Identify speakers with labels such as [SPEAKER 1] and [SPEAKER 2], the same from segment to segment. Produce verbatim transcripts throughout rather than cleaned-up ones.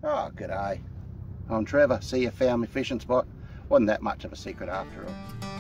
[SPEAKER 1] Oh, g'day. I'm Trevor. See, you found my fishing spot. Wasn't that much of a secret after all.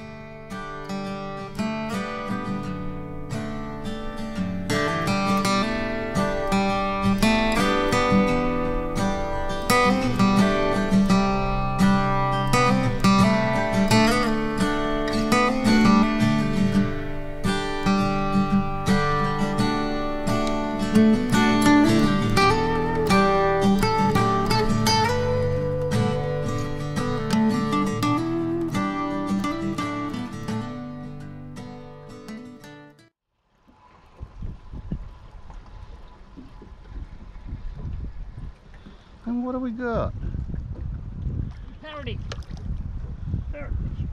[SPEAKER 1] And what do we got?
[SPEAKER 2] Parroty. Parrotfish.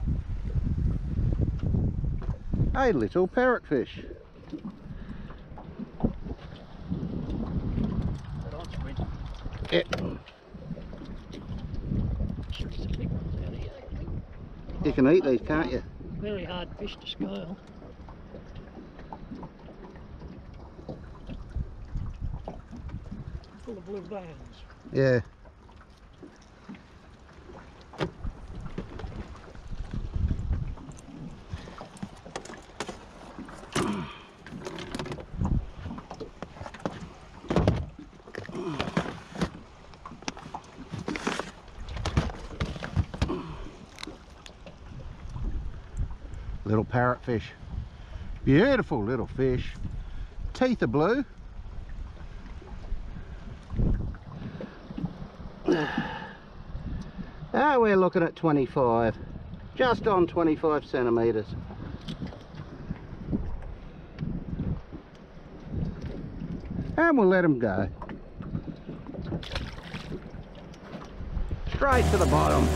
[SPEAKER 1] A little parrotfish. Yeah. You can eat these, can't you?
[SPEAKER 2] Very hard fish to scale. Full of blue veins.
[SPEAKER 1] Yeah. Little parrotfish. Beautiful little fish. Teeth are blue. Ah, we're looking at twenty-five. Just on twenty-five centimetres. And we'll let them go. Straight to the bottom.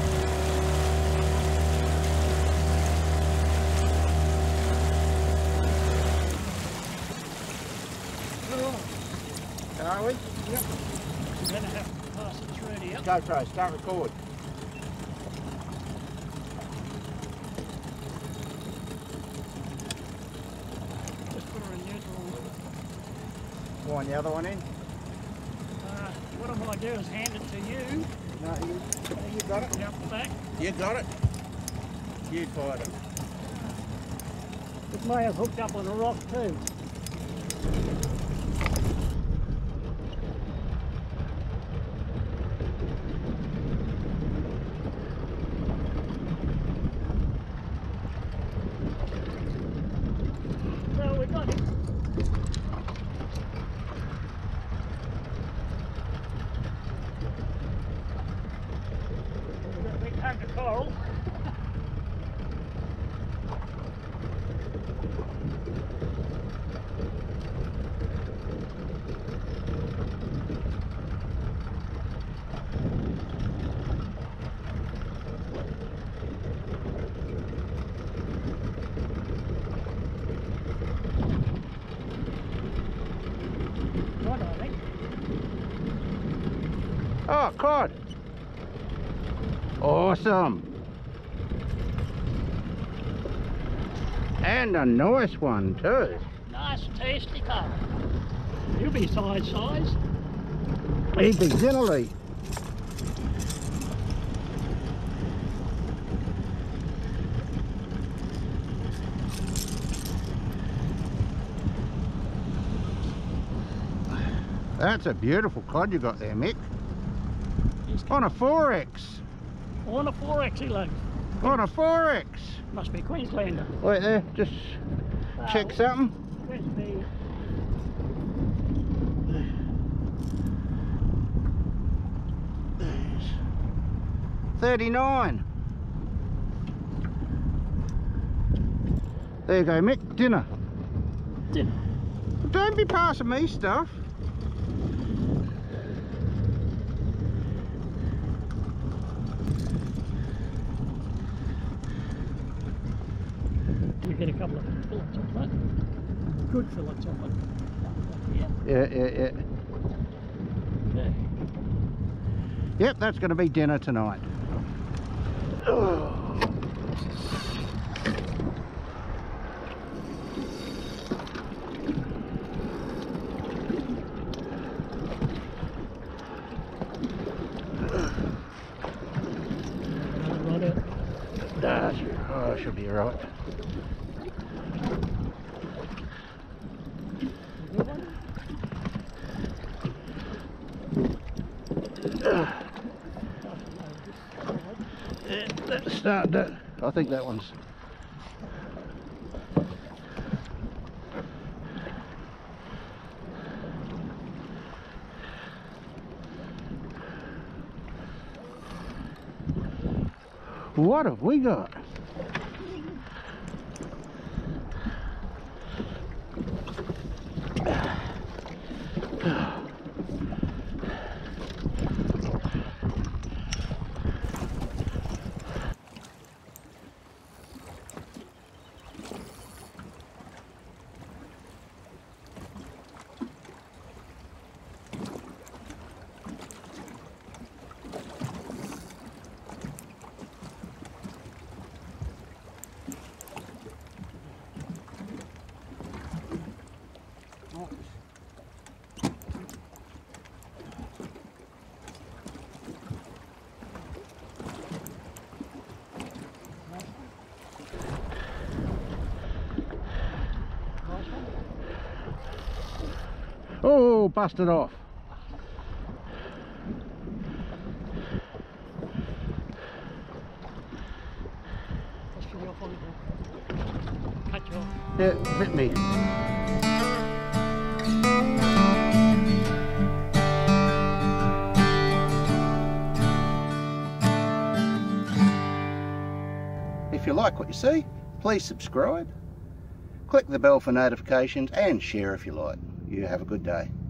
[SPEAKER 1] Are we?
[SPEAKER 2] Yep. We're going to have to pass it through here.
[SPEAKER 1] GoPro, start record.
[SPEAKER 2] Just put her in neutral.
[SPEAKER 1] Want the other one in?
[SPEAKER 2] Uh, what I might do is hand it to you.
[SPEAKER 1] No, you, you got it.
[SPEAKER 2] Out the back.
[SPEAKER 1] You got it. You fired it.
[SPEAKER 2] It may have hooked up on a rock too. So we got it. We've got a big hunk of coral. Right, I think.
[SPEAKER 1] Oh, cod. Awesome. And a nice one too.
[SPEAKER 2] Nice tasty cod. He'll be size size.
[SPEAKER 1] He'd be generally. That's a beautiful cod you got there, Mick. On a four X.
[SPEAKER 2] On a four X he looks.
[SPEAKER 1] On a four X.
[SPEAKER 2] Must be Queenslander.
[SPEAKER 1] Wait there, just
[SPEAKER 2] Uh,
[SPEAKER 1] check something.
[SPEAKER 2] Where's the...
[SPEAKER 1] thirty-nine. There you go, Mick. Dinner.
[SPEAKER 2] Dinner.
[SPEAKER 1] Don't be passing me stuff.
[SPEAKER 2] You get a couple of fillets off that. Good fillets off it. Yeah.
[SPEAKER 1] Yeah, yeah, yeah.
[SPEAKER 2] Yeah.
[SPEAKER 1] Yep, that's going to be dinner tonight. Oh. Ah, oh, should be alright. Yeah, that's starting to, I think that one's what have we got? Oh, busted off.
[SPEAKER 2] Let's get you off on it. Cut you off.
[SPEAKER 1] Yeah, bit me. If you like what you see, please subscribe, click the bell for notifications and share if you like. You have a good day.